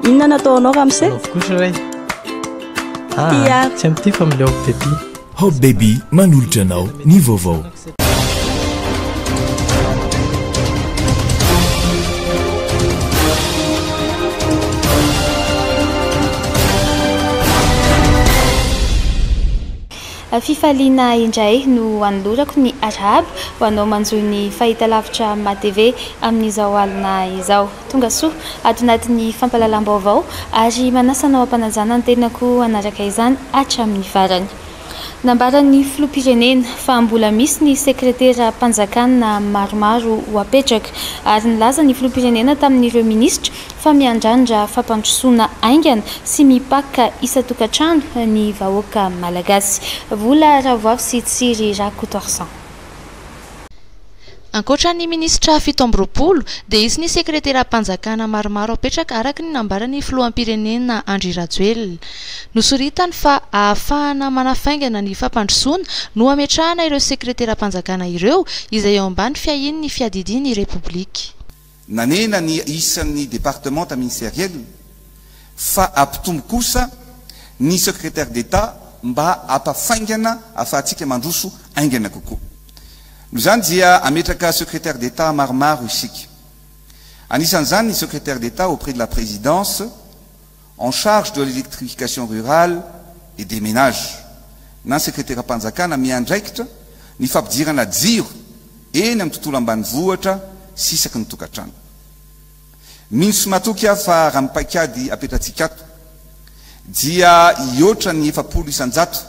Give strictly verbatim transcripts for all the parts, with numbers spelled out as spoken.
inona nataonao ramose kosa ray ah tsy amty fa mileoko dia ty Hop Baby manolotra anao ny vaovao. Fifaliana indray no anolorako ny arabo ho anao manjoy ny fahitalavitra ma T V amin'izao alina izao. Tonga soa ato anatin'ny fampalalam-baovao ary manasanao ampanajana ny tenako anaraka izany hatramin'ny farany. Nambaran'ny filoham-pirenena fa mbola misy ny sekretera mpanjakana maromaro ho apetraka ary nilaza ny filoham-pirenena tamin'ireo minisitra fa miandrandra fampandrosoana aingana sy mipaka isa-tokantrano ny vahoaka malagasy. Vola Ravoavo sy Tsiry Rakotorsan. Ankoatra ny minisitra fito amby roapolo dia isy ny sekretera mpanjakana maromaro apetraka araka ny nambaran'ny filoham-pirenena Andry Rajoelina. Nosoritany fa ahafahana manafaingana ny fampandrosoana no ametrahana ireo sekretera mpanjakana ireo izay eo ambany fiahiany ny fiadidiany repoblika. Nanena ny isan'ny départementa ministériel fa ampitombo kosa ny secrétaire d'État mba ampafaingana afahantsika mandroso aingana kokoa. Noho zany dia ametraka secrétaire d'État maromaro isika. Anisan'izany ny secrétaire d'État auprès de la présidence en charge de l'électrification rurale et des ménages. Na secrétaire mpanjakana miandraikitra ny fampidirana jiro eny amin'ny tontolo ambanivohitra sy isaky ny tokantrano. Minsy matoky aho fa raha mipaikady apetratsika ato dia ioatra ny efapolo isanjato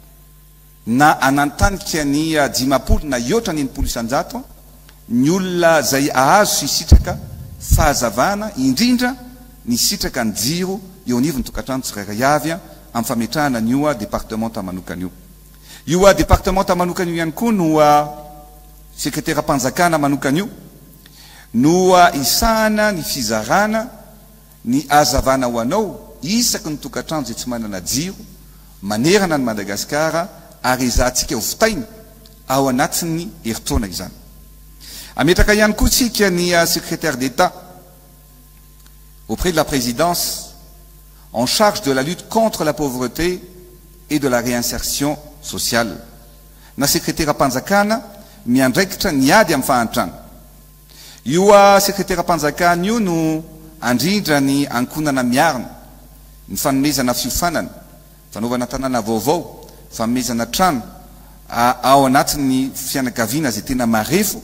na anantanika ny dimapolo na ioatra ny enimpolo isanjato ny olona zay ahazo sy sitraka fahazavana indrindra ny sitraka ny jiro eo anivony tokantrano tsirairay avy amin'ny fametrahana nyoa départementa manokana io. Io départementa manokana io ihany koa no sekretera mpanjakana manokana io no isahana ny fizarana ny azavana ho anao isaky ny tokantrano zay tsy manana jiro manerana ny Madagasikara ary izahantsika ho fitaina ao anatin'ny herintaona izany. Ametraka ihany koa tsika ny secrétaire d'État auprès de la présidence en charge de la lutte contre la pauvreté et de la réinsertion sociale. Na sekretera mpanjakana miandraikitra niady amin'ny fahantrano. Io sekretera mpanjakana io no andrindra ny ankonana miarina, ny fanomezana fiofanana, fanaovana tanàna vaovao, fanomezana trano ao anatin'ny fianakaviana zay tena marefo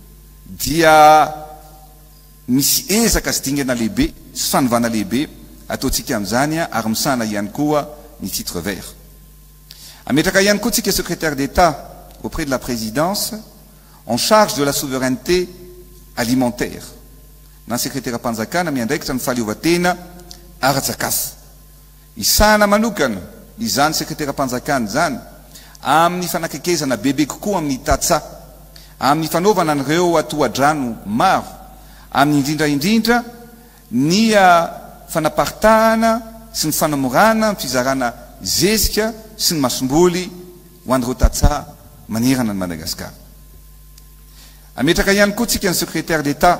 dia misy ezaka sy dingana lehibe sy fanovana lehibe ataontsika amin'izany ary misahana ihany koa ny titre vert. Ametraka ihany koa tsika secrétaire d'État auprès de la présidence en charge de la souveraineté alimentaire. Na sekretera mpanjakana miandraikitra ny fahaleovan-tena ara-tsakafo. Isahana manokana izany sekretera mpanjakana zany amin'ny fanakekezana bebe kokoa amin'ny tatsa, amin'ny fanaovana an'ireo atoadrano maro, amin'ny indrindra indrindra ny fanaparitahana sy ny fanamorana ny fizarana zezika sy ny masomboly ho an'ireo tatsa manerana ny Madagasikara. Ametraka ihany koa tsika ny secrétaire d'État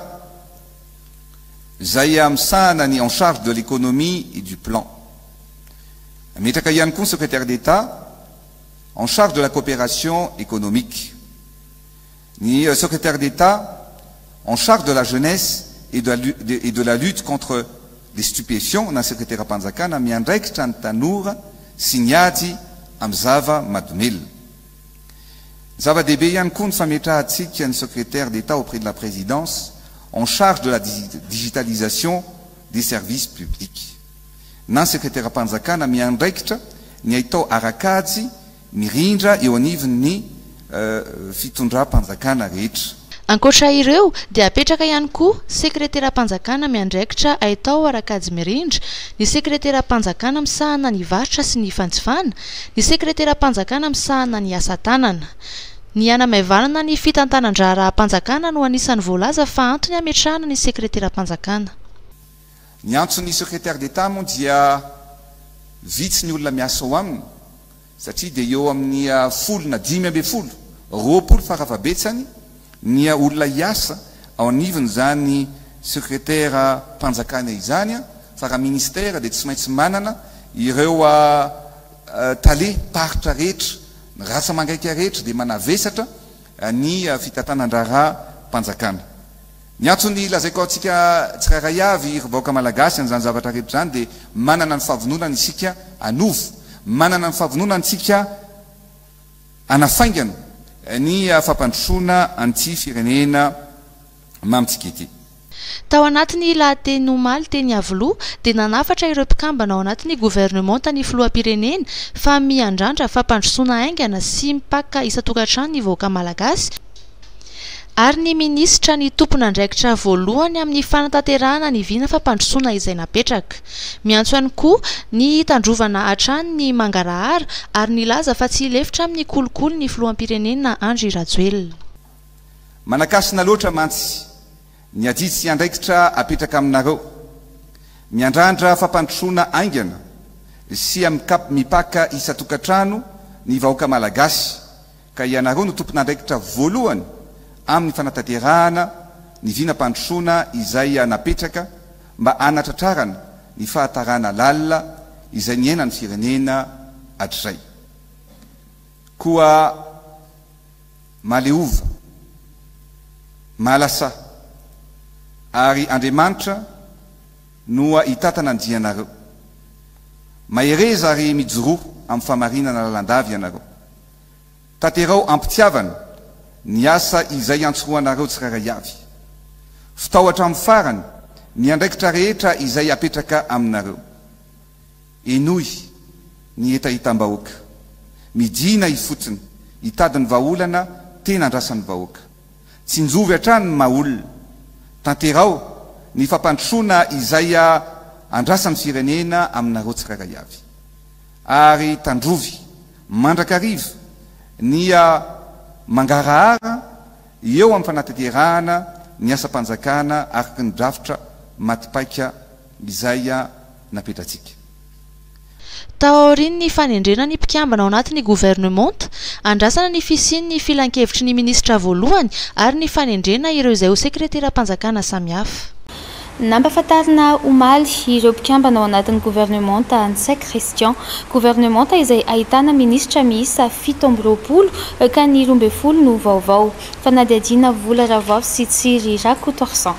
zay misahana ny en charge de l'économie et du plan. Ametraka ihany koa ny secrétaire d'État en charge de la coopération économique. Ni secrétaire d'État en charge de la jeunesse et de la, de, et de la lutte contre les stupéfiants. Na secrétaire mpanjakana miandraikitra ny tanora sy niady amin'ny zava-mahadomela. Zava-dehibe ihany koa ny fametrahantsika ny secrétaire d'État auprès de la présidence en charge de la digitalisation des services publics. Na secrétaire mpanjakana miandraikitra ny ahitao arakajy mirindra eo anivon'ny fitondram-panjakana rehetra. Ankoatra ireo dia apetraka ihany koa sekretera mpanjakana miandraikitra ahitao arakajy mirindra, ny sekretera mpanjakana misahana ny varotra sy ny fanjifana, ny sekretera mpanjakana misahana ny asa tanana. Ny anamaevanana ny fitantanan-draharaha mpanjakana no anisan'ny voalaza fa antony ametrahana ny sekretera mpanjakana. Ny antson'ny secrétaire d'État moa dia vitsy ny olona miasa ao aminy, satria dia eo amin'ny folo na dimy amby folo, roapolo farafabetsany ny olona iasa ao anivony zany sekretera mpanjakana izany fa raha ministera dia tsy maintsy manana ireo tale paritra rehetra ny rasa mangaika rehetra dia manavesatra ny fitantanandrara mpanjakana. Ny antsony lazaiko atsika tsirairay avy vahoaka malagasy an'izany zavatra rehetra zany dia manana ny fahavononana isika anovo, manana ny fahavononana isika anafaingana ny fampandrosoana an'ity firenena mamitsika ity. Tao anatin'ny lahateny omaly teny Avoloha dia nanafatra ireo mpikambana ao anatin'ny gouvernement tany filoham-pirenena fa miandrandra fampandrosoana aingana sy mipaka isan-tokantrano ny vahoaka malagasy ary ny minisitra ny tompon'andraikitra voalohany amin'ny fanatanterahana ny vina fampandrosoana izay napetraka. Miantso ihany koa ny tandrovana hatrany ny mangarahara ary nilaza fa tsy hilefitra amin'ny kolikoly ny filoham-pirenena Andry Rajoelina. Manakasina loatra mantsy ny ajitsy andraikitra apetraka aminareo miandrandra fampandrosoana aingana sy mipaka isan-tokantrano ny vahoaka malagasy ka ianareo no tompon'andraikitra voalohany amin'ny fanatanterahana ny vinam-pandrosoana izay napetraka mba anatratrarana ny fahatarana lalina izay niaina ny firenena hatrizay. Koa maleova, malasa ary Andriamanitra no hitatana ny dianareo. Mahereza ary mijoroa amin'ny famarinana lalandavy ianareo. Tanterao ampitiavana ny asa izay antsoroanareo tsirairay avy. Fitahotra amin'ny farany ny andraikitra rehetra izay apetraka aminareo. Enoy ny etahitam-bahoaka. Midina ifotsiny hitadiny vahaolana tena andrasan'ny vahoaka. Tsinjovy hatrany ny maolona. Tanterao ny fampandrosoana izay andrasan'ny firenena aminareo tsirairay avy. Ary tandrovy mandrakariva ny mangarahara eo amin'ny fanatanterahana ny asa-panjakana araka ny drafitra matipaika izay napetratsika. Tao aoriany ny fanendrena ny mpikambana ao anatin'ny gouvernement, andrasana ny fisian'ny filan-kevitry ny minisitra voalohany ary ny fanendrena ireo izay ho sekretera-mpanjakana samihafa. Nampahafantarina omaly ireo mpikambana ao anatin'ny gouvernement Antsay Christian, gouvernement izay ahitana minisitra miisa fito amby roapolo ka ny roa ambin'ny folo no vaovao. Fanadihadiana Vola Ravavo sy Tsiry Rakotorsan.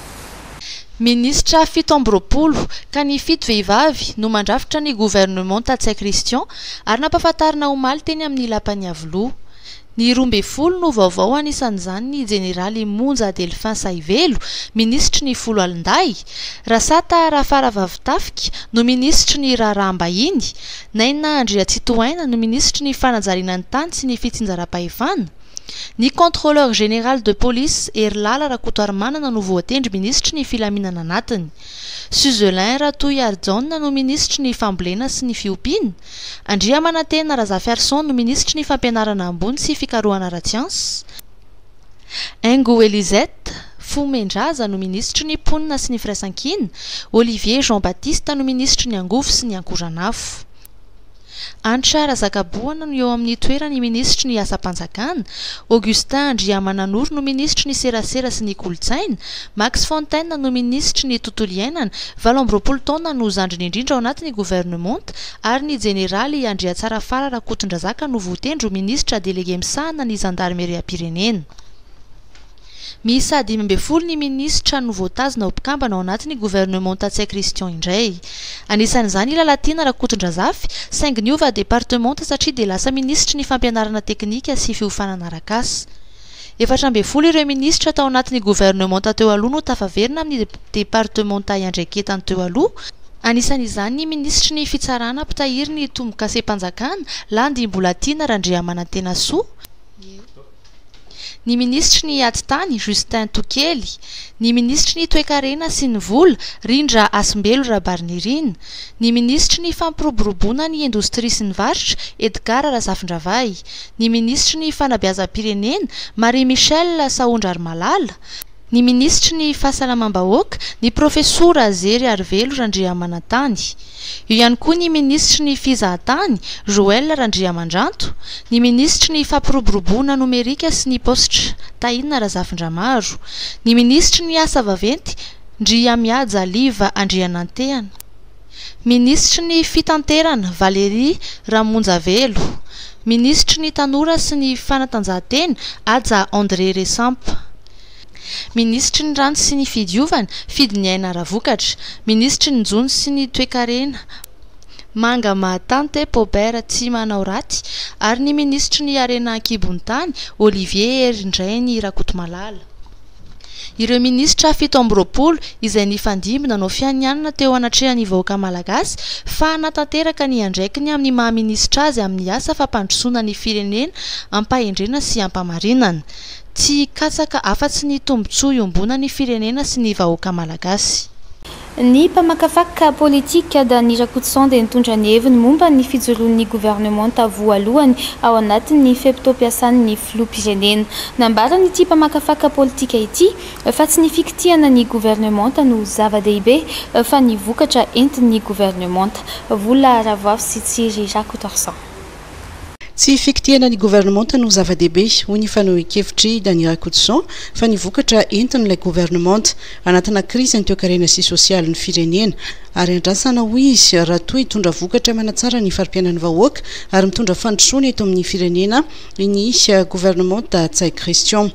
Minisitra fito amby roapolo ka ny fito vehivavy no mandrafitra ny gouvernement Antsay Christian ary nampahafantarina omaly teny amin'ny lapan'ny Avoloha. Ny roa ambin'ny folo no vaovao anisan'izany ny jeneraly Monja Delphin Saivelo, ministry ny folo Alinday, Rasata Rafaravavitafika no ministry ny Raharahambahiny, Naina Andriatsitohaina no ministry ny fanajariana ny tany sy ny fitsinjaram-pahefana. Ny contrôleur général de police Erlala Rakotoarimanana no voatendry ministry ny filaminana anatiny. Suzelin Ratoyardjon no ministry ny fambolena sy ny fiompiana. Andriamanantena Razafy Arson no ministry ny fampianarana ambony sy fikarohana ara-tsiansy. Aingo Elisette Fomendraza no ministry ny mponina sy ny firaisan-kina. Olivier Jean-Baptiste no ministry ny angofo sy ny ankoranafo. Antra Razakaboana no eo amin'ny toerany ministry ny asa-panjakana. Augustin Andriamananoro no ministry ny serasera sy ny kolotsaina. Max Fontaine no ministry ny tontolo iainana. Valo amby roapolo taona no zandriny indrindra ao anatin'ny gouvernement ary ny jeneraly Andriatsarafara Rakotondrazaka no voatendry ho ministra délégué misahana ny zandarmeriam-pirenena. Miisa dimy ambin'ny folo ny minisitra no voatazona ho mpikambana ao anatin'ny gouvernement Antsay Christian indray. Anisan'izany Lalatiana Rakotondrazafy saingy niova département satria dia lasa ministry ny fampianarana teknika sy fiofanana arak'asa. Efatra ambin'ny folo ireo minisitra tao anatin'ny gouvernement teo aloha no tafaverina amin'ny département iandraiketany teo aloha. Anisan'izany ny ministry ny fitsarana mpitahiry ny tombo-kase-mpanjakana Landy Mbolatiana Randriamanantena Soa. Ny ministry ny atitany Justin Tokely, ny ministry ny toe-karena sy ny vola Rindra Asimbelo Rabarnirina, ny ministry ny fampiroboroboana ny indostria sy ny varotra Edgar Razafindravay, ny ministry ny fanabeazam-pirenena Marie Michel Saondrarmalala, ny ministry ny fahasalamam-bahoaka ny profesora Zery Arvelo Randriamanantany. Io ihany koa ny ministry ny fizahatany Joël Randriamandranto, ny ministry ny fampiroboroboana nomerika sy ny postra Taina Razafindramaro, ny ministry ny asa vaventy Ndria miaja liva andrianantehana. Ministry ny fitanterana Valérie Ramonjavelo. Ministry ny tanora sy ny fanatanjahantena Aja André Resampa. Ministry ny rano sy ny fidiovana Fidiniaina Ravokatra. Ministry ny jony sy ny toekarena Manga Mahatante Pobera tsy manao raty ary ny ministry ny arena Ankibontany Olivier Erindrainy Rakotomalala. Ireo ministra fito amby roapolo izay nifandimby nanao fianianana teo anatrehan'ny vahoaka malagasy fa natanteraka ny andraikiny amin'ny maha-ministra azy amin'ny asa fampandrosoana ny firenena ampahendrena sy ampamarinana. Tsy katsaka afa-tsy ny tombontsoa iombona ny firenena sy ny vahoaka malagasy. Ny mpamakafaka politika Dany Rakotosan dia nitondra ny heviny momba ny fijoroan'ny gouvernemanta voalohany ao anatin'ny fempitom-piasan'ny filoham-pirenena. Nambarany ity mpamakafaka politika ity fa tsy ny fikitiana ny gouvernemanta no zava-dehibe fa ny vokatra entin'ny gouvernemanta. Vola Ravavy sy Tsiry Rakotorsan. Tsy fikitiana ny gouvernemanta no zava-dehibe hoy ny fanohan-kevitry Dany Rakotosan fa ny vokatra entin'ilay gouvernemanta anatina krizy ny toe-karena sy sosialy ny firenena ary andrasana hoy izy raha toa hitondra vokatra manatsara ny farim-piainan'ny vahoaka ary mitondra fandrosoana eto amin'ny firenena ny gouvernemanta Tsay Christian.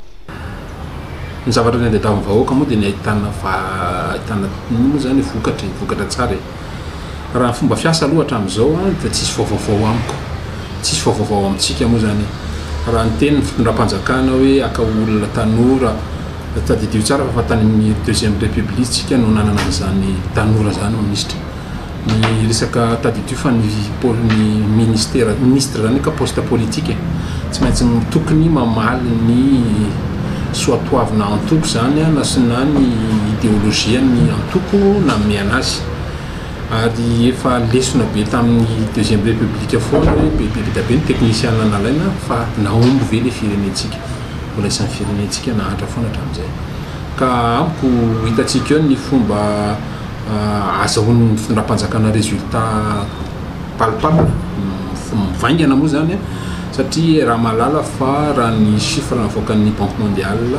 Ny zavatra ny andeha amin'ny vahoaka moa dia ny ahitana fa ahitana moa zany vokatra vokatra tsara. Raha fomba fiasa aloha hatramin'izao dia tsisy vaovao amiko. Tsisy vaovao amintsika moa zany raha ny teny ny fitondram-panjakana hoe aka olona tanora tadidio tsara fa tany deuxième république tsika no nanana an'izany tanora zany ministra. Ny resaka tadidio fa ny ministère ministre zany ka poste politique tsy maintsy tokony mamaly ny soatoavina antoko zany na sy na ny idéologie ny antoko na miana azy. Ary efa lesona be tamin'ny deuxième république foana hoe bebe be ny technicien nalaina fa naomby ve le firenentsika mbola isan'ny firenentsika nahatra foana hatramin'izay ka amiko hitatsika eo ny fomba azahoan'ny fitondram-panjakana résultat palpable mivaingana moa zany satria raha malala fa raha ny chiffre navoakan'ny banque mondiale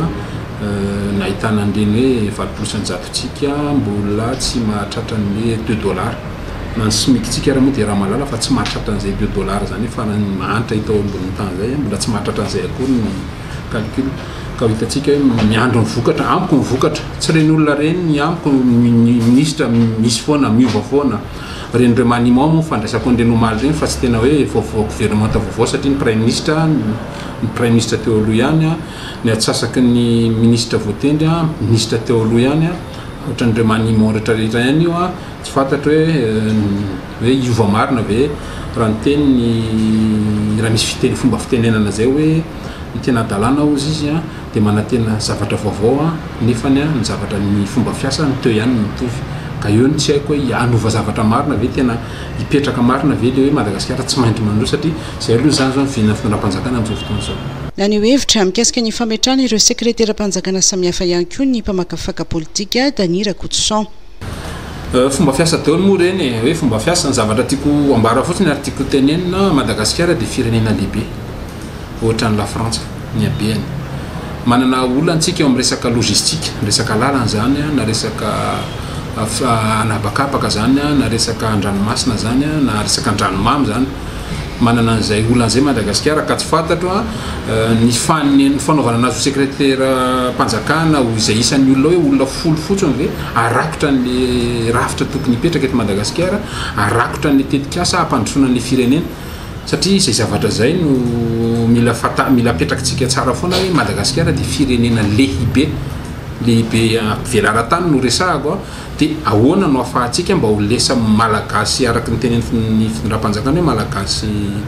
nahitana an'ireny hoe valopolo isanjatontsika mbola tsy mahatratra ny deux dollars na ny smictsika raha moa dia raha malala fa tsy mahatratra an'izay deux dollars zany fa mahantra hitao ambony tany zay mbola tsy mahatratra an'izay akory ny calcul ka hitantsika hoe miandro ny vokatra amiko ny vokatra tsy reny olona reny ny amiko ministra misy foana miova foana reny re manimao moa fandraisako an'ireny omaly reny fa tsy tena hoe vaovao gouvernemanta vaovao satria ny prime ministre ny prime ministre teo aloha ihany ny atsasaky ny ministre voatendry ministre teo aloha ihany ohatran'ireo manimao rehetrarehetra ihany io tsy fantatra hoe hoe iova marina ve raha ny teny ny raha misy fiteny fomba fitenenana zay hoe ny tena dalàna ozy izy dia manantena zavatra vaovao nefany ny zavatra ny fomba fiasa ny teo ihany mitovy ka eo ny tsy haiko hoe anova zavatra marina ve tena hipetraka marina ve le hoe Madagasikara tsy maintsy mandro satria zay aloha zany zao nyvinana fitondram-panjakana amin'izao fotoana izao. Na ny hevitra mikasika ny fametrahana ireo sekretera-panjakana samihafa ihany koa ny mpamakafaka politika Dany Rakotosan. Fomba fiasa daholo moa reny hoe fomba fiasa ny zavatra tiako ambara fotsiny ary tiako tenenina Madagasikara dia firenena lehibe ohatran'ny la France ny habeny manana olona antsika eo amin'ny resaka logistique resaka lalana zany na resaka anabakabaka zany na resaka andranomasina zany na resaka andranomamy zany manana an'izay olona zay Madagasikara ka tsy fantatro ny fanny fanaovana anazy ho sekretera mpanjakana ho izay isan'ny olona hoe olona folo fotsiny ve arakotra ny rafitra tokony hipetraka eto Madagasikara arakotra ny tetikasa hampandrosoana ny firenena satria izay zavatra zay no mila fata mila apetrakatsika tsara foana hoe Madagasikara dia firenena lehibe lehibe velara-tany no resahako dia ahoana no ahafahantsika mba ho lesa malagasy araky ny teneny ny fitondram-panjakana hoe malagasy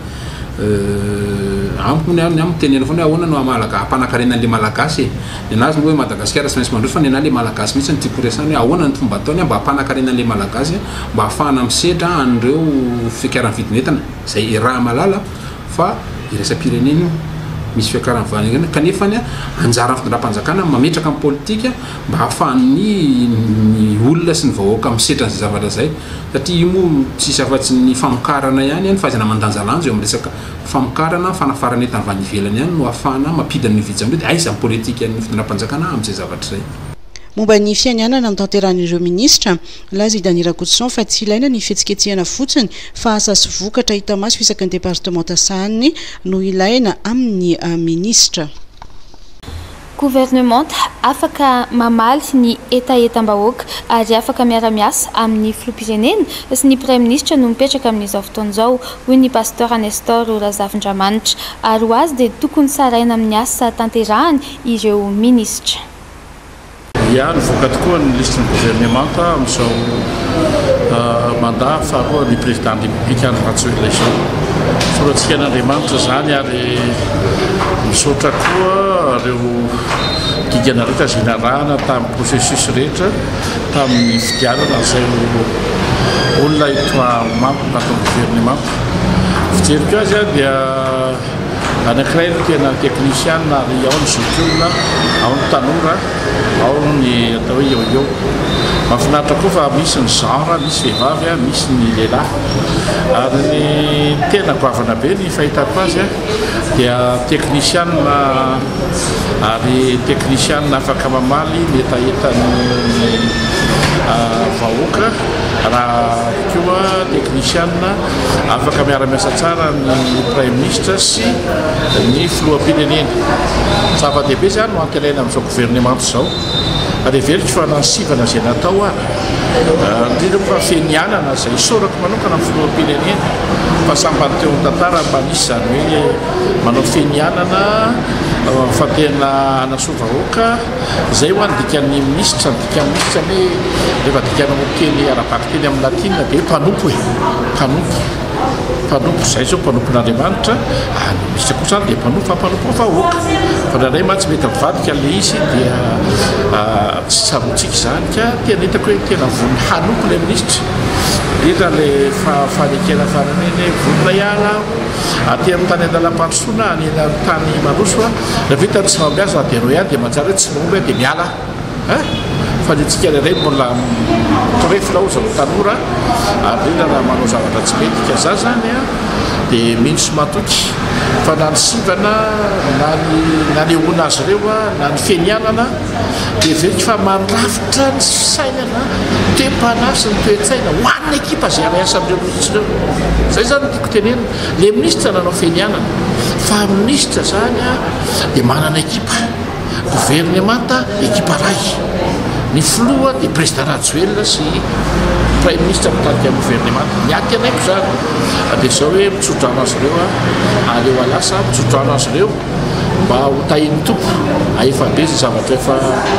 amiko ny amin'ny tenena foana ahoana no malagasy hampanankarena an'ilay malagasy e nazy hoe Madagasikara tsy maintsy mandroso fa nenahy le malagasy mihitsy ny tiako resany hoe ahoana ny fomba ataony mba hampanankarena an'ilay malagasy mba hahafahana misedra an'ireo fiakaran'ny vidinentana zay raha malala fa irasam-pirenena io misy fiakaran'ny vanigana kanefany anjaran'ny fitondram-panjakana mametraka amin'ny politika mba hahafahan'ny ny olona sy ny vahoaka misedra an'izay zavatra zay satria io moa tsisy afa-tsy ny famokarana ihany ihany fahazana mandanjalanja eo amin'ny resaka famokarana fanafarana entany vany ivelany ihany no ahafahana mampidana ny vidy amindreo dia aiza ny politika ny fitondram-panjakana amin'izay zavatra zay. momba ny fiainanana ny tanteran'ireo ministra laza Daniela Coutson fa tsy ilaina ny fihetsiketsehana fotsiny fa asa sy vokatra hita maso isaky ny départementa sahany no ilaina amin'ny ministra. Gouvernement afaka mamaly ny etaetam-bahoaka ary afaka miara-miasa amin'ny filoham-pirenena sy ny prime ministre no mipetraka amin'izao fotoana izao hoy ny pasteur Nestor Razafin-Dramanitra ary ho azy dia tokony saraina amin'ny asa tanterahany ireo ministra. Ya nivoaka tokoa ny listy ny gouvernement amin'izao mandat faharoa ny président de la République Andry Rajoelina izao. Soratsika n'Andriamanitra zany ary misaotra koa ireo gigana rehetra izay narahana tamin'ny processus rehetra tamin'ny fidianana izay olona itoamampo natao gouvernement. Fijeriko azy dia anankiray no tena technicien ary ao ny zokiolona, ao ny tanora, ao ny atao hoe eo eo. Mahafinaritra koa fa misy ny genre, misy vehivavy, misy ny lehilahy. Ary ny tena goavana be ny fahitako azy dia technicien ary technicien afaka mamaly ny etaetan'ny vahoaka raha koa technicien afaka miara-miasa tsara ny prime ministre sy ny filoham-pirenena. Zava-dehibe zany no antenaina amin'izao gouvernement izao. Reveriko fa nansivana izay natao ary indrindra fa fianianana izay isaorako manokana amin'ny filoham-pirenena fa sambany teo ny tantara mba nisy zany hoe manao fianianana fa tena anasovahoaka izay ho andikan'ny ministra ndikan'ny ministra hoe rehefa dikanao teny arabaky teny amin'ny latina dia mpanompo e mpanompo mpanompo izay zao mpanompon'Andriamanitra any ministra kosa dia mpanompo fa mpanompo vahoaka fa raharay matsy mety mivadika le izy dia tsy sarotsika zany ka tena hitako hoe tena vonona hanompo le ministra indrindra le fanekena faraneny vonona ihana aty amin'ny tany andalam-pandrosoana any amin'ny tany manoso raha vita tsy mambiaza dia reo ihany dia manjary hoe tsy momba dia miala fa ny tsika leray mbola torefina ozany tanora ary indrindra raha manao zavatra tsy mety ka za zany a dia minsy matoky fa na ny sivana na ny na ny hoana azy ireo na ny fianianana dia verika fa mandrafitra ny sainana toe-pana sy ny toe-tsaina ho an'ny ekipa zay ara-asa amin'ireo ministra ireo. Zay zany tiako tenena le ministra nanao fianianana fa ministra zany a dia manana ekipa gouvernement ekipa ray. Ny filoha dia président Rajoelina sy prime ministre mitarika amin'ny gouvernement miaty anaiko zany dia zao hoe mitsodrano azy ireo aleo alasa mitsodrano azy ireo mba ho tahin'ny tompo efa be zay zavatra efa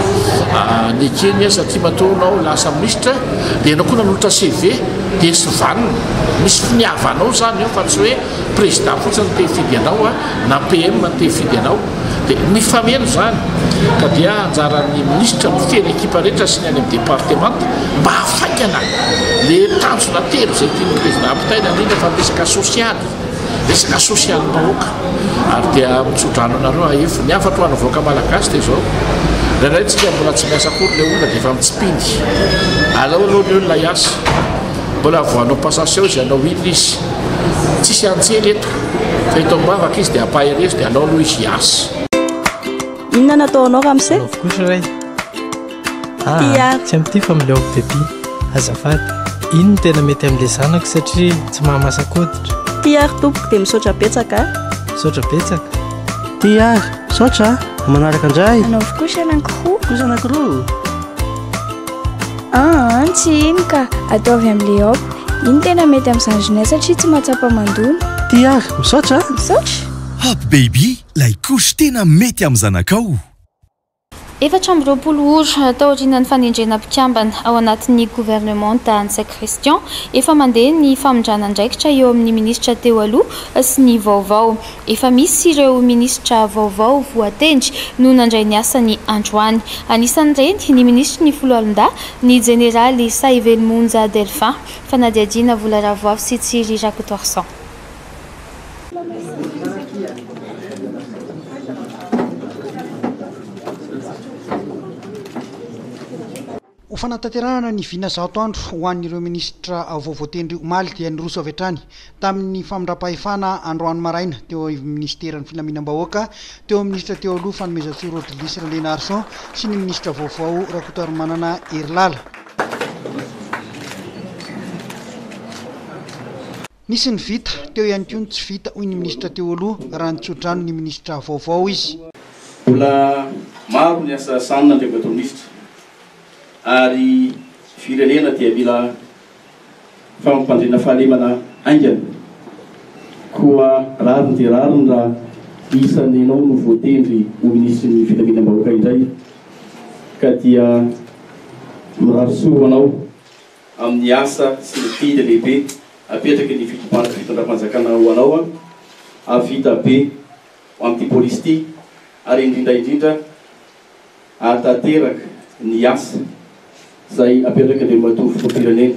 nekeny satria matoanao lasa ministra dia ianao koa nanolotra C V dia sovanina misy finiavanao zany eo fa tsy hoe président fotsiny te hifidy anao na P M te hifidy anao dia mifameno zany ka dia anjaran'ny ministra mifeny ekipa rehetra sy ny any amin'ny département mba hafaikana le tanjona telo zay tiany président ampitaina indrindra fa resaka sosialy resaka sosialim-bahoaka ary dia mitsodrano anareo aefo ny afatra ho anavoaka malagasy dia zao raharay tsika mbola tsy miasa akory le olona dia efa mitsipindy alao aloha ny olona hiasa mbola voanao passation izy anao iny izy tsisy antsely eto fa eto ambavaka izy dia ampaherezo dia alao aloha izy hiasa. Inona nataonao ramose? Kosa ray. Ah, tsy amity fa mileo bebe. Azafady. Ino no tena mety amin'ilay zanako satria tsy mahamasak'oditra. Tiary tompoko dia misaotra betsaka. Misaotra betsaka. Tiary, misaotra. Manaraka indray. Anao kosa anankiroa. Kosa anankiroa. Ah, tsy ino ka ataovy amin'ilay aopo. Ino tena mety amin'izany journée satria tsy mahatsapa mandona. Tiary, misaotra. Misaotra. Hop baby, lay kosy tena mety amin'ny zanakao. Efatra amby roapolo ora tao aorian'ny fanendrena mpikambana ao anatin'ny gouvernement Antsay Christian efa mandeha ny famondrana andraikitra eo amin'ny ministra teo aloha sy ny vaovao. Efa misy ireo ministra vaovao voatendry no nandray ny asa ny androany. Anisan'ireny ny ministra ny Foloalinda, ny jeneraly Saivelmonja Delphin, fanadihadiana Vola Ravoavo sy Tsiry Rakotorsan. ho fanatanterahana ny vina zato andro ho an'ireo ministra voavoatendry omaly dia ny roso avy hatrany tamin'ny famindram-pahefana androany maraina teo ministeran'ny filaminam-bahoaka teo ministra teo aloha fanomezantsoro Odilisa Lena Arson sy ny ministra vaovao Rakotoarimanana Erilala. Nisy ny vita teo ihany koa ny tsy vita hoy ny ministra teo aloha raha ny tsodrano ny ministra vaovao izy. Mbola maro ny asa sanina andreo atao ministra ary firenena dia mila fampandrina fahalemana aingana koa rariny dia rariny raha isany ianao no voatendry ho ministry ny filaminam-bahoaka indray ka dia mirarosoa anao amin'ny asa sy ny tily lehibe apetraky ny fitopana fitondram-panjakana ho anao a avita be amin'ity polisy ity ary indrindra indrindra atateraka ny asa zay apetraka le matovy firenena.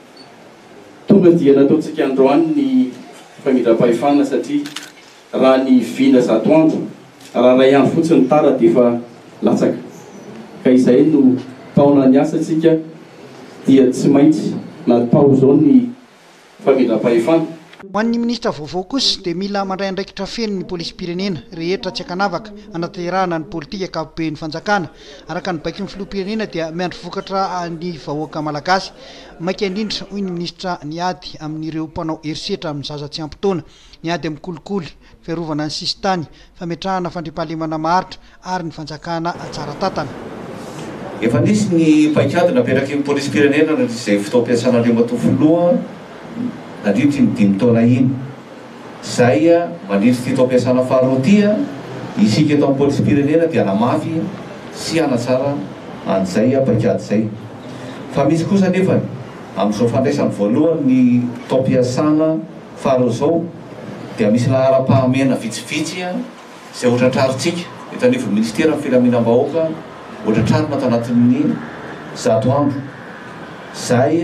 Tonga dia nataontsika androany ny famindram-pahefana satria raha ny vina zato andro raha ray andro fotsiny tara dia efa latsaka ka izay no taona ny asantsika dia tsy maintsy natao zao ny famindram-pahefana. Ho an'ny ministra vaovao kosa dia mila mandray andraikitra feno ny polisy pirenena rehetra tsy akanavaka anaterahana ny politika akapoben'ny fanjakana araka ny baiky ny filoham-pirenena dia miandry vokatra ny vahoaka malagasy maika indrindra hoy ny ministra niady amin'ireo mpanao herisetra amin'ny zaza tsy ampitoana niady amin'ny kolikoly fiarovana ny sistany fametrahana fandriampahalemana maharitra ary ny fanjakana tsara tatana. Efa nisy ny paikady napetraky ny polisy pirenena izay fitaom-piasana le matofoloha nandritra ny dimy taona iny zay mandritra ty taom-piasana faharoa ty isika eto amin'ny polisy pirenena dia namafy sy hanatsara an'izay paikady zay fa misy kosa nefa amin'izao fandraisany voalohany ny taom-piasana faharoa zao dia misy laharam-pahamena vitsivitsy zay ohatratraritsika eto anivon'ny ministera ny filaminam-bahoaka ohatratrarina ato anatin'ny zato andro zay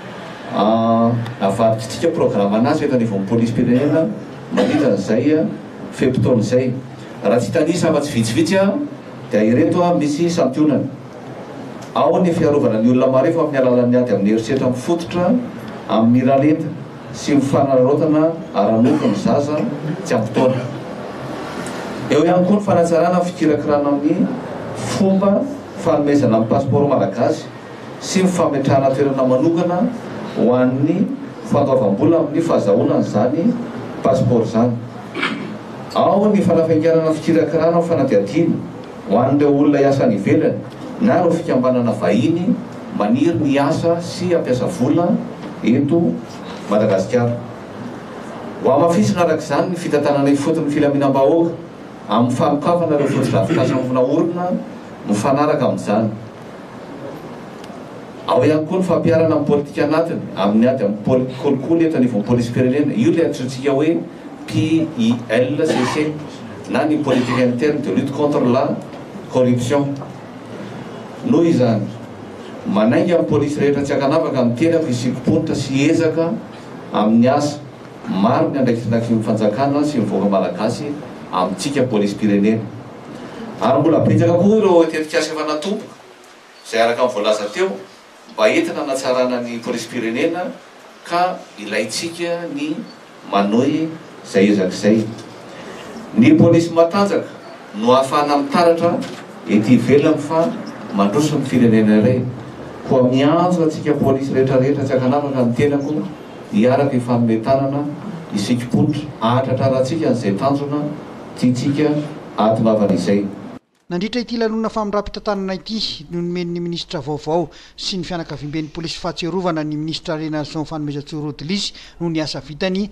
avaritsitsika programa anazy eto anivon'ny polisy pirenena mandritra an'izay fepitaona izay raha tsy hitanisa fa tsy vitsivitsy dia ireto misy santionana ao ny fiarovana ny olona maro efa amin'ny alalan'ny ady amin'ny herisetra mifototra amin'ny ralenta sy mifanararotana aranoko ny zaza tsy ampitoana. Eo ihany koa ny fanatsarana fikirakirana amin'ny fomba fanomezana amin'ny passeport malagasy sy ny fametrahana toerana manokana ho an'ny fandoavam-bola amin'ny fahazahoana izany passeport zany. Ao ny fanafainganana fikirakirana fanadiadiana ho an'ireo olona hiasa any ivelany na ireo fikambanana vahiny maniry ny asa sy ampiasa vola eto Madagasikara. Ho amafisina arak'izany ny fitantanana ifotony filaminam-bahoaka amin'ny famokafana ireo fotodrafitrasa amina orona mifanaraka amin'izany. Ao ihany koa ny fampiarana amin'ny politika anatiny amin'ny ady amin'ny kolikoly eto anivon'ny polisy pirenena io le antsointsika hoe P I L C C na ny politique interne de lutte contre la corruption. Noho izany manainga amin'ny polisy rehetra tsy akanavaka amin'ny tena fisikimponitra sy ezaka amin'ny asa maro ny andraikitrandraky ny fanjakana sy mivoaka malagasy amintsika polisy pirenena. Ary mbola betsaka koa ireo tetikasa efa natomboka izay araka amin'ny voalaza teo mba entina hanatsarana ny polisy pirenena ka ilaitsika ny manohy izay ezak'izay. Ny polisy matanjaka no ahafahana mitaratra ety ivelany fa mandroso ny firenena iray koa miantso atsika polisy rehetrarehetra tsy akanavaka ny tenako hiaraka ifanometanana isikimponitra ahatratraratsika n'izay tanjona tiantsika ahatonavana izay. Nandritra ity lanona famindrapitantanana ity nomen'ny ministra vaovao sy ny fianakaviamben'ny polisy fahatserovana ny ministra Lena Arson fanomezantsoro Odilisa no ny asa vitany.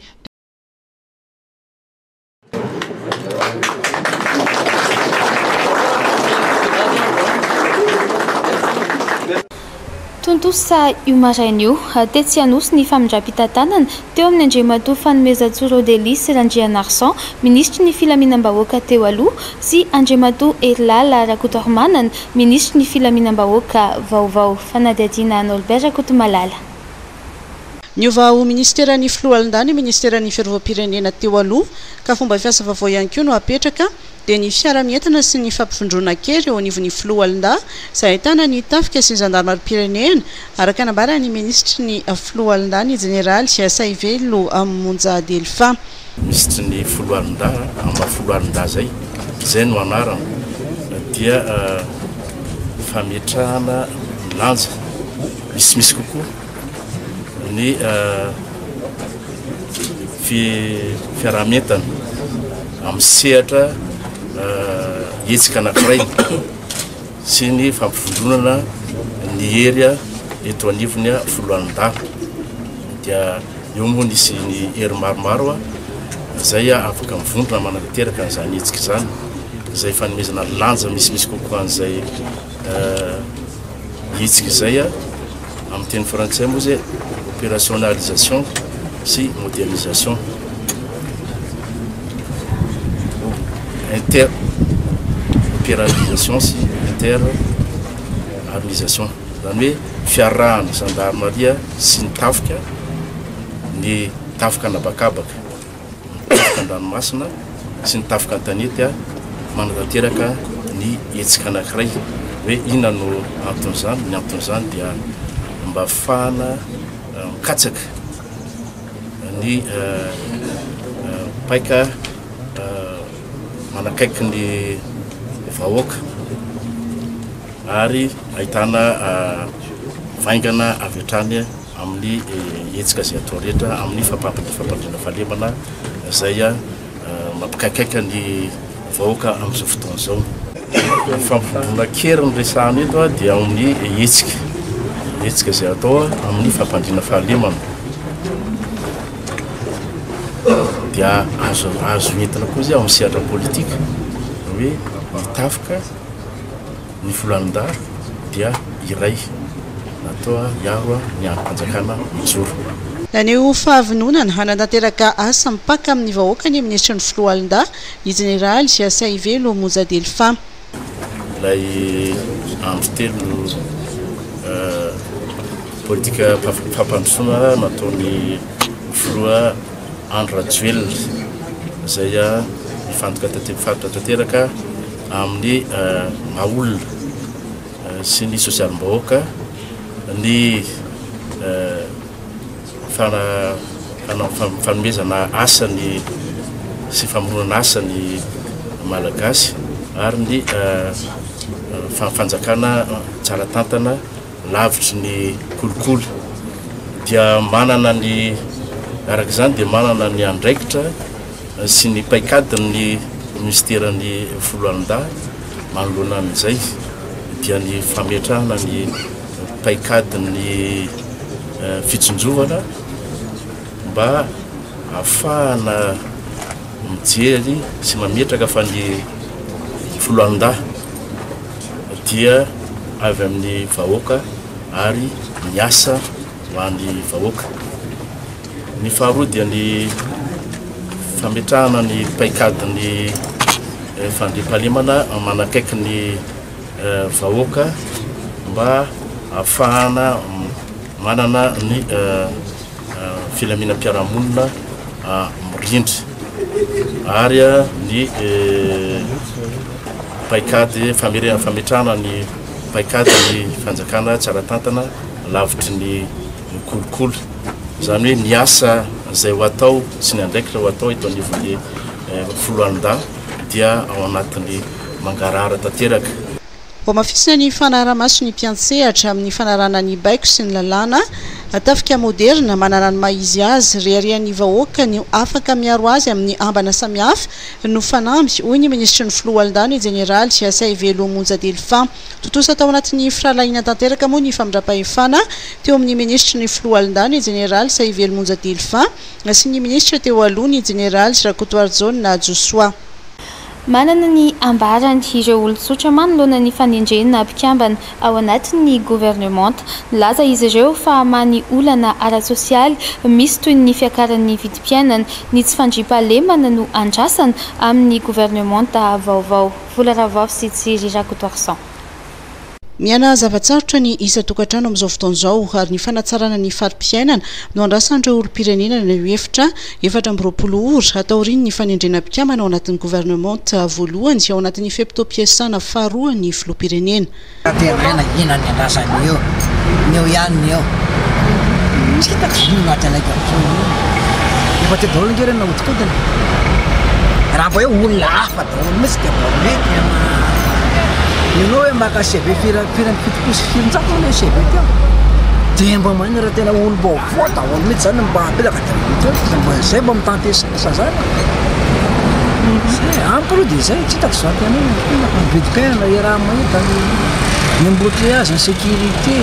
Tontosa io maraina io tetsy anosy ny famindram-pitantanana teo amin'ny andriamatoa fanomezantsoro Odilisa Lena Arson ministry ny filaminam-bahoaka teo aloha sy andriamatoa Erilala Rakotoarimanana ministry ny filaminam-bahoaka vaovao fanadihadiana Nolbert Rakotomalala. Niova ho ministeran'ny filohalondany ministeran'ny fiarovam-pirenena teo aloha ka fomba fiasa vaovao ihany koa no apetraka dia ny fiara-mientana sy ny fampifondrona kely eo anivon'ny filohalonda izay ahitana ny tafika sy ny zandarmary-pirenena araka nambaran'ny ministry ny filohalonda ny generaly Siasa Ivelo Monja Delphin. Ministry ny filohalonda amin'ny filohalonda zay zay no anarana dia fametrahana lanja misimisy kokoa ny fiara-mientana amin'ny sehatra hetsika anankiray sy ny fampifondronana ny hery eto anivony filohalonda dia eo moa nisy ny hery maromaro zay afaka mivondrona manatanteraka an'izany hetsika izany zay fanomezana lanja misimisy kokoa an'izay hetsika izay amin'ny teny frantsay moa zay opérationnalisation sy modernisation inter opéralisation sy inter harmonisation zany hoe fiarahana gendarmerie sy ny tafika ny tafika anabakabaka ny tafika an-dranomasina sy ny tafika an-tanety manatanteraka ny hetsika anankiray hoe inona no anton'izany ny anton'izany dia mba ahafahana mikatsaka ny paika manakaiky ny vahoaka ary ahitana vaingana avy hatrany amin'ny hetsika zay atao rehetra amin'ny fampandriana fahalemana zay mampikaikaika ny vahoaka amin'izao fotoana izao. Ny fampifondrona kely ny resahana eto dia amin'ny hetsika hetsika zay atao amin'ny fampandriana fahalemana dia azo azo entina koa zay amin'ny sehatra politika hoe mitafika ny filohalonda dia iray natao hiaro ny andrim-panjakana mijoro. Naneo fahavinonana hanatanteraka asa mipaka amin'ny vahoaka ny ministry ny filohalonda ny generaly Siasa Ivelo Monja Delphin. Ilay andro telo politika fampandrosoana nataony filoha Andro Rajoelina zay mifantoka tanteraka amin'ny maolona sy ny sosialim-bahoaka ny fanomezana asany sy famoronana asany malagasy ary ny fanjakana tsara tantana lavitry ny kolikoly dia manana ny araka izany dia manana ny andraikitra sy ny paikadiny ministeran'ny filohalonda manoloana an'izay dia ny fametrahana ny paikadiny fitsinjovana mba ahafahana mijery sy mametraka fa ny filohalonda dia avy amin'ny vahoaka ary miasa ho an'ny vahoaka. Ny faharoa dia ny fametrahana ny paikadiny fandriam-pahalemana manakaiky ny vahoaka mba ahafahana manana ny filaminam-piarahamonina mirindry ary ny paikady fametrahana ny paikady ny fanjakana tsara tantana lavitry ny kolikoly zany hoe ny asa zay ho atao sy ny andraikitra ho atao eto anivon'ny filohalonda dia ao anatin'ny mangarahara tanteraka. Vao mafisina ny fanarahamaso ny mpiantsehatra amin'ny fanarahana ny baiko sy ny lalàna tafika moderna manana ny maizy azy riarian'ny vahoaka ny afaka miaro azy amin'ny ambana samihafa no fanamby hoy ny ministry ny filohalonda ny generaly Siasa Ivelo Monja Delphin. Totosa tao anatin'ny firalahiana tanteraka moa ny famindrampahefana teo amin'ny ministry ny filohalonda ny generaly Siasa Ivelo Monja Delphin sy ny ministry teo aloha ny generaly Rakotoarzona Joshua. Manana ny ambarany ireo olon-tsotra manoloana ny fanendrena mpikambana ao anatin'ny gouvernement. Nilaza izy ireo fa many olana ara-sosialy misy toy ny fiakaran'ny vidim-piainana ny tsy fandriam-pahalemana no andrasana amin'ny gouvernement vaovao. Vola Ravavy sy Tsiry Rakotoarsan. miana zavatsarotra ny isa tokantrano amin'izao fotoan'izao ary ny fanatsarana ny farim-piainana no andrasan'ireo olom-pirenena ny efitra efatra amby roapolo ora atao riny ny fanendrena-pikamana ao anatin'ny gouvernement voalohany sy ao anatin'ny fempitom-piasana faharoa ny filoham-pirenena. Tena ina ny andrasany eo neo ihany eo tsy hitako anaty anay efa ty daholo ngerena hodikodina raha vao eo olona hafa daholo mihitsy dia vao mety inao hoe maka C V firam-pitokosy firinjato le C V teo dia mba manina raha tena olo vaovao daholo mihitsy zany mba apelaka dia mba zay mba mitantesa zany ampy aloha dia zay tsy hitako zao tena mibedikaina i raha mahita ny embouteillage ny sécurité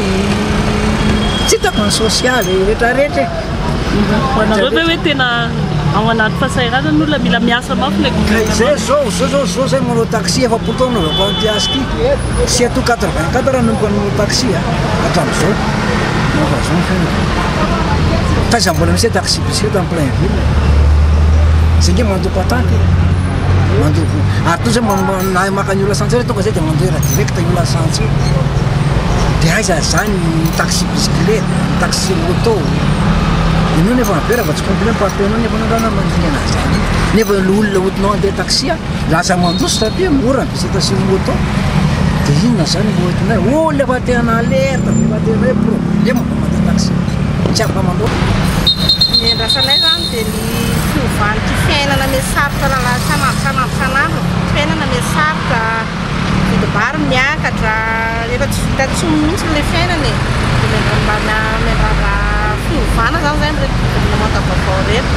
tsy hitako ny socialy rehetrarehetra anareo ve hoe tena ao anaty fahasahiranana olona mila miasa mafy le zay zao zao zao zao zay manao taxi efa pourtant naovako antiasy ty sy ato quatre-vingt-quatre nanomboka nanao taxi hatramin'izao naova zao ny fiainako taiza mbola misy taxi bisikety en plein ville zay nge mandoa patente mandoa ary to zay nahay maka ny ola santsy tonga zay dia mandoa raha direct ola santsy dia aiza zany taxi bisikilety taxi moto inao nefa mavera fa tsy complet partenao nefa nandrana mandriana zany nefa olona otinao andeha taxi lasa mandositra ty mora visita sy moto dia inona zany otinay olona efa tena alerta efa tena hoe problème fa mandeha taxi tsy afaka mandoa ny andrasanay zany dia ny fiovany ty fiainana misarotra raha sanandro sanandro sanandro fiainana misarotra vidibary miakatra efa tsy vita tsomy mihitsy le fiainana dia miandrambana miandrava fiovana zany zay am'ireny gouvernement vaovao rehetra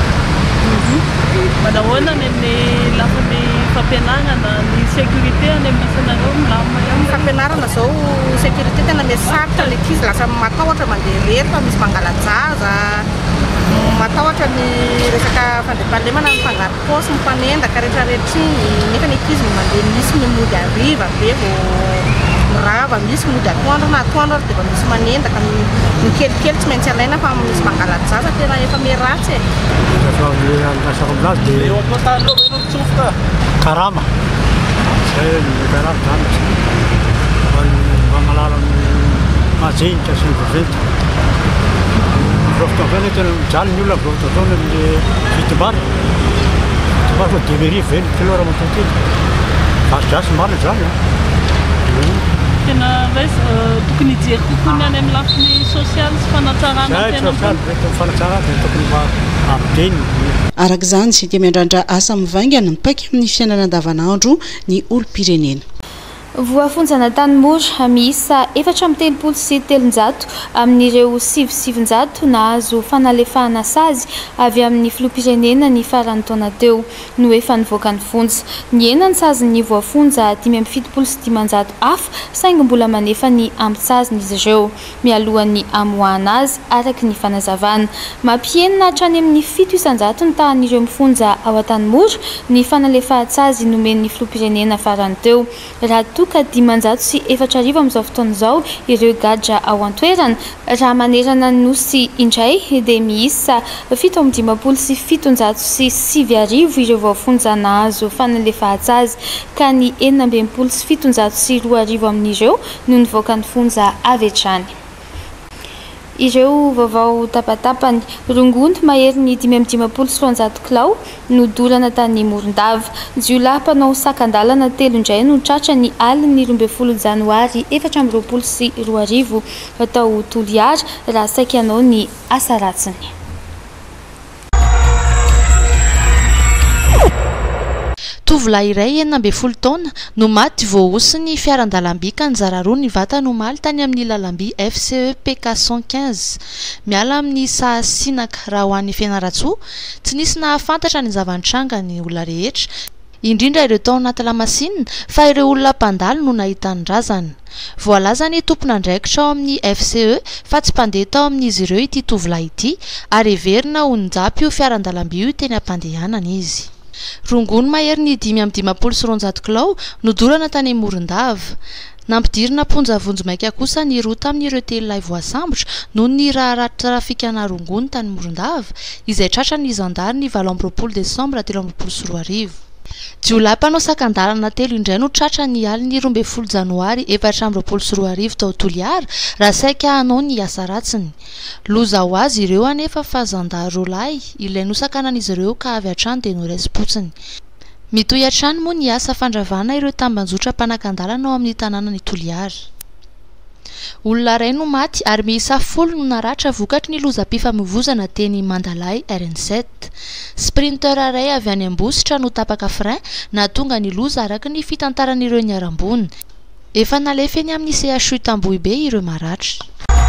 manahoana ny amin'ny lafan'ny fampianarana ny sécurité any amin'ny isanareo milamina ihany fampianarana zao sécurité tena misarotra ny ankizy lasa matahotra mandeha rery fa misy mangalajaza matahotra ny resaka fandepalemana ny fangaro posy mifamendaka rehetrarehetra iny nefa ny ankizy mandeha misy mimody ariva be vao rava misy mody atoandro na atoandro ary dia efa misy manendaka ny kelikely tsy maintsy alaina fa misy mangalajaza tena efa miratsy e andrasako aminazy dia karama zay ny karama zany mba malala ny majenika sy ny vaventy zao fotoana tena mijaly ny olona vao fotoana amin'ny fitibary fitibary fa demery veny kilora matontiny asidrasy marina zany tena hoe tokony hijery kokoa ny any amin'ny lafiny sosialy sy fanatsarana tena fanatsarana tokony mba ampideny arak'izany sy dia miandrandra asa mivaingana mipaika amin'ny fiainana andavanandro ny olom-pirenena. voafonjana tanymora miisa efatra amby telopolo sy telonjato amin'ireo sivy sivinjato nahazo fanalefahana sazy avy amin'ny filoham-pirenena ny farany taona teo no efa nivoaka ny fonja ny enany sazy ny voafonja dimy amby fitopolo sy dimanjato hafa saingy mbola manefa ny ampy-saziny izy ireo mialohan'ny amoahana azy araka ny fanazavana mampienina hatrany amin'ny fito isanjato ny tahan'ireo mifonja ao an-tanymora ny fanalefahan-tsazy nomen'ny filoham-pirenena farany teo raha ka dimanjato sy efatra arivo amin'izao fotoana izao ireo gadra ao an-toerana raha manerana ny nosy indray dia miisa fito amby dimampolo sy fitonjato sy sivy arivo ireo voafonja nahazo fanalefahan-tsazy ka ny enina amby enimpolo sy fitonjato sy roa arivo amin'ireo no nivoaka ny fonja avy hatrany. Ireo vaovao tapatapany rongondo mahery ny dimy amby dimampolo sy roanjato kilao no dorana tany Morondava. Jiolahy mpanao sakan-dalana telo indray no tratra ny aliny roa ambin'ny folo janoary efatra amby roapolo sy roa arivo atao Toliara raha saika anao ny asa ratsiny. Tovolahy iray enina amby folo taona no maty voaosy ny fiaran-dalamby ka nizara roa ny vata no maly tany amin'ny lalamby F C E P K cent quinze miala amin'ny sahasinaka raha ho an'ny fianaratsoa tsy nisy nahafantatra ny zavan-tranga ny olona rehetra indrindra ireo tao anaty lamasinina fa ireo olona mpandalo no nahita ny razana. Voalaza ny tompon'andraikitra ao amin'ny F C E fa tsy mpandeha tao amin'izy ireo ity tovolahy ity ary heverina ho ninjapy io fiaran-dalamby io teny am-pandehanana izy. Rongono mahery ny dimy amby dimampolo sy roanjato kilao no dorana tany Morondava. Nampidirina ponja vonjomaika kosa ny roa tamin'ireo telo lahy voasambotra noho ny raharaty trafikana rongono tany Morondava izay tratra ny zandary ny valo amby roapolo desambra telo amby roapolo sy roa arivo. Rongono mahery ny dimy amby dimampolo sy roanjato kilao no dorana tany Morondava. Nampidirina ponja vonjomaika kosa ny roa tamin'ireo telo lahy voasambotra noho ny raharaty trafikana rongono tany Morondava izay tratra ny zandary ny valo amby roapolo desambra telo amby roapolo sy roa arivo. jiolahy mpanao sakan-dalana telo indray no tratra ny aliny roa ambin'ny folo janoary efatra amby roapolo sy roa arivo tao Toliara raha saika hanao ny asa ratsiny. Loza ho azy ireo anefa fa zandary ilay nosakanan'izy ireo ka avy hatrany dia noraisy-potsiny. Mitohy hatrany moa ny asa fandravana ireo tambanjotra mpanakan-dalana ao amin'ny tanànany Toliara. Olona iray no maty ary miisa folo no naratra vokatry ny lozam-pifamoivoizana teny Mandalay R N sept. Sprinter iray avy any Ambositra no tapaka frein nahatonga ny loza araka ny fitantaran'ireo niarambony. Efa nalefa eny amin'ny C H U Tambohibe ireo maratra.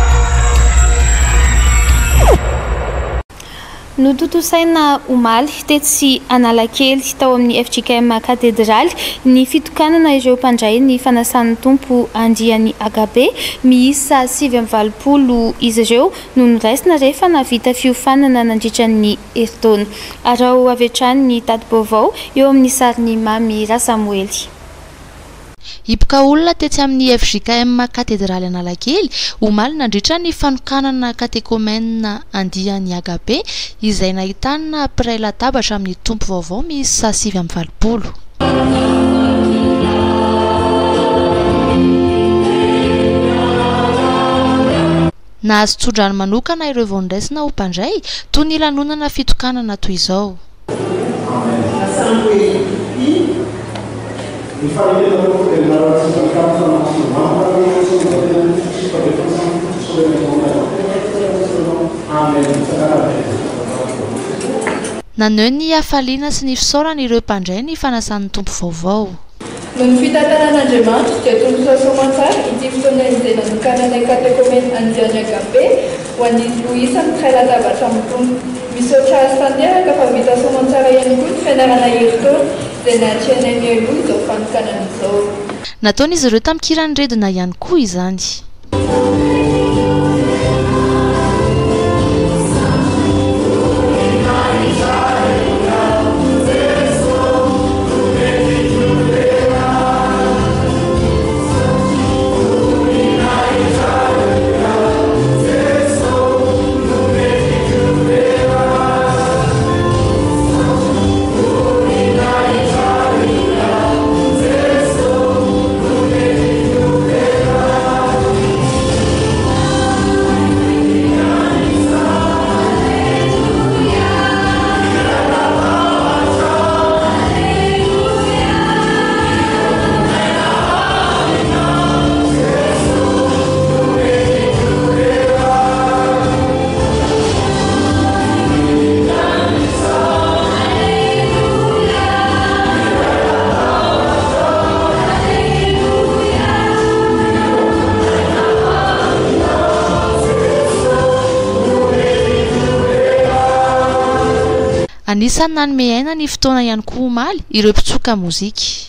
Notontosaina omaly tetsy Analakely tao amin'ny F J K M katedraly ny fitokanana ireo mpandray ny fanasan'ny tompo andrian'ny Agabe miisa sivy amby valopolo izy ireo no noraisina rehefa navita fiofanana nandritra ny herintaona. Arao avy hatrany ny tati-baovao eo amin'ny sarin'ny Mamy Rasamoely. Hipoka olona tetsy amin'ny F J K M katedraly Analakely omaly nandritra ny fanokanana katekomena andian'ny Agabe izay nahitana piray latabatra amin'ny tompo vaovao miisa sivy amby valopolo. Nahazo tsodrano manokana ireo vao niraisina ho mpandray toy ny lanonana fitokanana toy izao. Naneho ny hafaliana sy ny fisaorana ireo mpandray ny fanasan'ny tompo vaovao. Noho ny fitantanan'Andriamanitra dia tolotra soamantsara ity fotoana izay nanokanana katekomena andian'ny Agabe ho an'ny loisany piray latabatra amin'ny tompo. Misaotra azy tanteraka fa vita soamantsara ihany koa ny fianarana herintaona izay nahatrehany aloha izao fanokanana izao. Nataon'izy ireo tam'kirany redina ihany koa izany. Anisany nanome aina ny fotoana ihany koa omaly ireo mpitsoka mozika.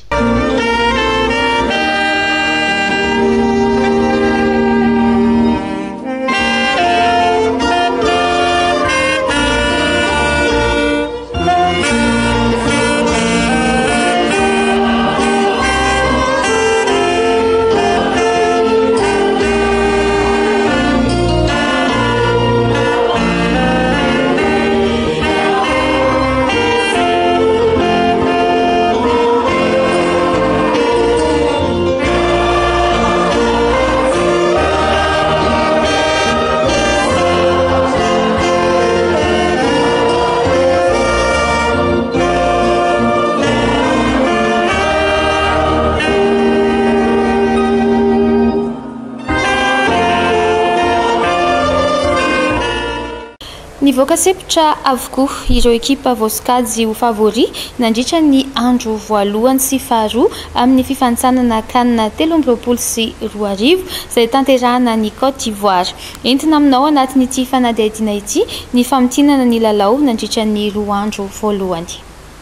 Nivoaka sepitra avokoa ireo ekipa voasokajy ho favori nandritra ny andro voalohany sy faharoa amin'ny fifanitsanana kanina telo amby roapolo sy roa arivo izay tanterahana ny Côte d'Ivoire. Entina aminao anatin'ity fanadihadiana ity ny famitinana ny lalao nandritra ny roa andro voalohany.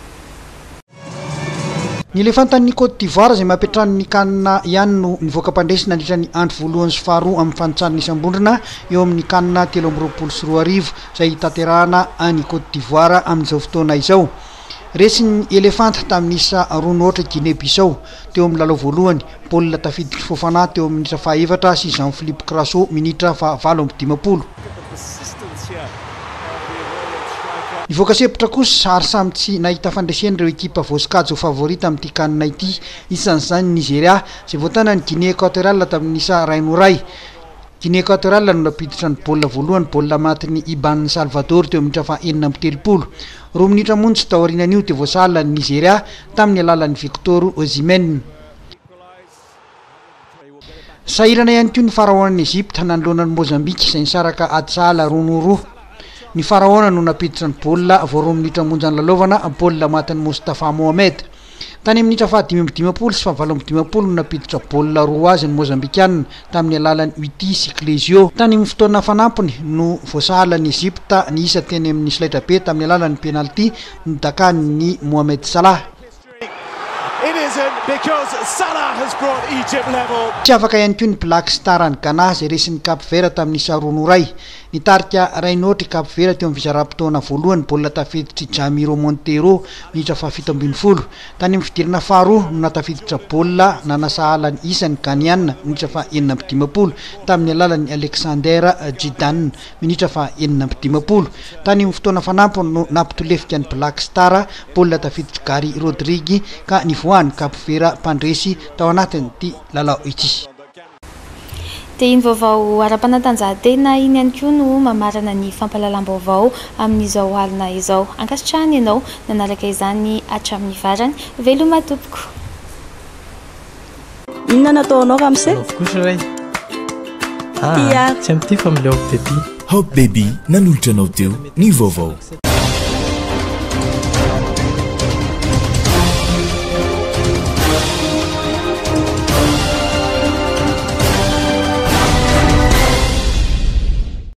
Ny elefantan'ny Côte d'Ivoire izay mampiatrano ny kanina ihany no nivoaka mpandresina nandritra ny andro voalohany sy faharoa amin'ny fanitsanana isam-bondrona eo amin'ny kanina telo amby roapolo sy roa arivo izay tanterahana any Côte d'Ivoire amin'izao fotoana izao. Resy ny elefanta tamin'isa roa nohatra Guinée-Bissau teo amin'ny lalao voalohany. Paul Tafiditra Fofana teo amin'ny minitra fahaefatra sy Jean-Philippe Crasso minitra fahavalo amby dimapolo. Nivoaka sepitra kosa ary samy tsy nahita fandreseny ireo ekipa voasikajo favorita amin'ity kanina ity, isan'izany Nigeria izay voatana ny Guinée Équatoriale tamin'ny isa ray no ray. Guinée Équatoriale no napiditra ny baolina voalohany, baolina matin'ny Iban Salvador teo minitra fa enina amby telopolo. Roa minitra monja tao aorianan'io dia voasala ny Nigeria tamin'ny alalan'ny Victor Osimhen. Sahirana ihany koa ny farahoanan'ny Egypte nanoloana ny Mozambique izay nisaraka ady sahala roa no roa. Ny farahoana no napiditra ny baolina vao roa minitra monja ny lalaovana baolina matin'ny Mustafa Mohamed. Tany amin'ny minitra fahadimy amby dimampolo sy fahavalo amby dimampolo no napiditra baolina roa azy ny Mozambikianina tamin'ny alalan'ny Uti Ciclesio. Tany amin'ny fotoana fanampiny no voasahala ny Egypte ny isa teny amin'ny solaitra be tamin'ny alalan'ny penalty nodakan'ny Mohamed Salah. It isn't because Salah has brought Egypt level. Tsy afaka ihany koa ny Black Star ny Ghana izay resin'ny Cap Vert tamin'ny isa roa no ray. Nitarika ray notry Cap Vert teo amin'ny fizaram-potoana voalohany baolina tafiditry Jamiro Montero minitra fahafito ambin'ny folo. Tany amin'ny fidirana faharoa no natafiditra baolina nanasahala ny isa ny Ghanianina minitra fa enina amby dimampolo tamin'ny alalan'ny Alexander Jidan minitra fa enina amby dimampolo. Tany amin'ny fotoana fanampiny no nampitolefika ny Black Star baolina tafiditry Gary Rodrigue ka nivoahany Cap Vert mpandresy tao anatin'ity lalao ity. Dia iny vaovao ara-panatanjahantena iny ihany koa no mamarana ny fampalalam-baovao amin'izao alina izao. Ankasitrahany ianao nanaraka izany hatramin'ny farany. Veloma tompoko. Inona nataonao ramose? Kosa ray. Ah, tsy amin'ity fa milaoko beby. Hope baby nanolotra anao teo ny vaovao.